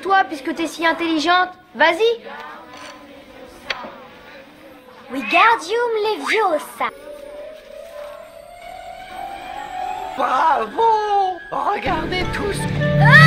toi, puisque t'es si intelligente. Vas-y. Wingardium Leviosa. Bravo! Regardez tous. Ah!